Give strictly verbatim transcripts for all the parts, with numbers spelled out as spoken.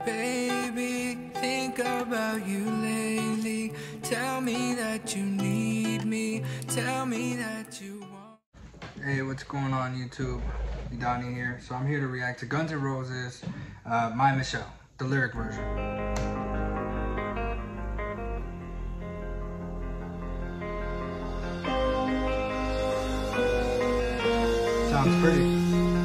Baby, think about you lately. Tell me that you need me. Tell me that you want. Hey, what's going on YouTube? Donnie here. So I'm here to react to Guns N' Roses, uh, My Michelle, the lyric version. Sounds pretty.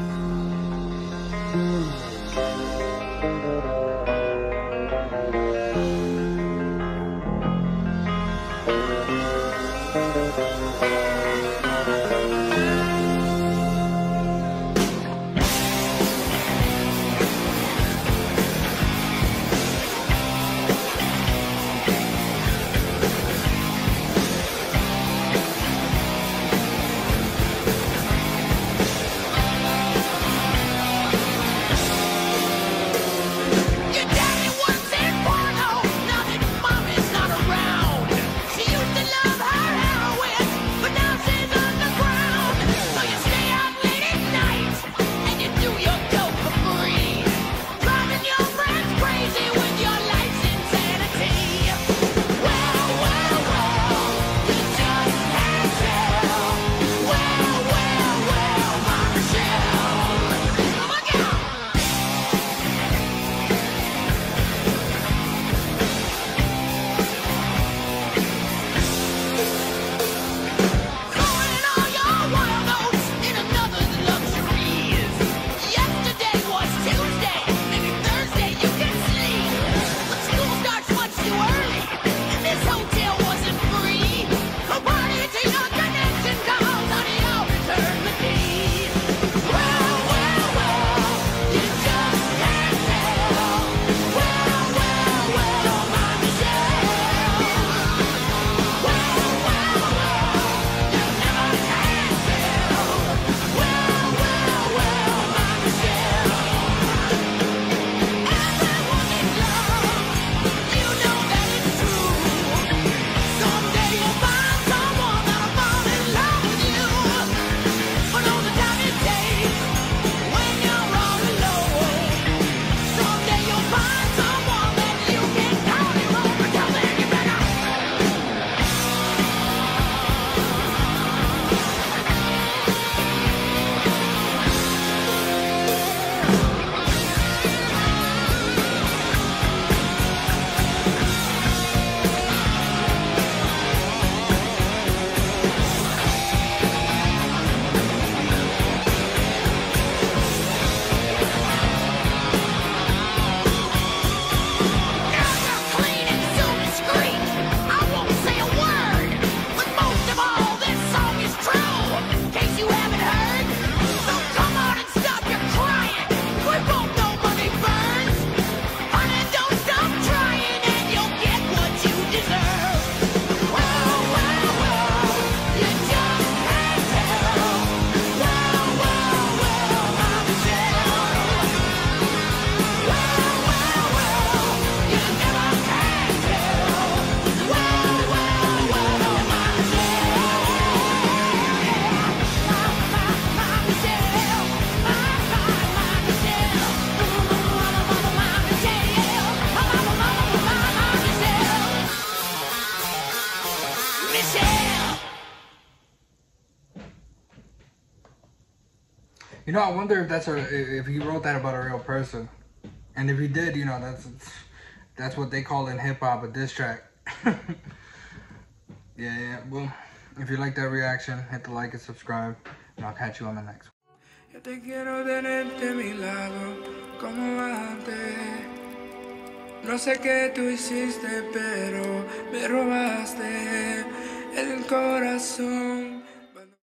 You know, I wonder if that's a if he wrote that about a real person, and if he did, you know, that's that's what they call in hip hop a diss track. yeah, yeah. Well, if you like that reaction, hit the like and subscribe, and I'll catch you on the next one. Yo te quiero tenerte a mi lado, como antes. No sé qué tú hiciste, pero me robaste el corazón.